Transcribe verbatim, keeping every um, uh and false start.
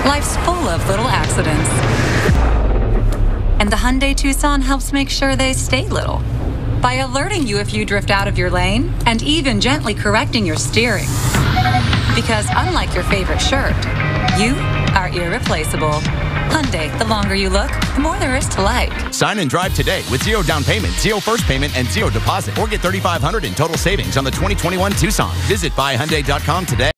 Life's full of little accidents. And the Hyundai Tucson helps make sure they stay little by alerting you if you drift out of your lane and even gently correcting your steering. Because unlike your favorite shirt, you are irreplaceable. Hyundai, the longer you look, the more there is to like. Sign and drive today with zero down payment, zero first payment, and zero deposit. Or get thirty-five hundred dollars in total savings on the twenty twenty-one Tucson. Visit buy hyundai dot com today.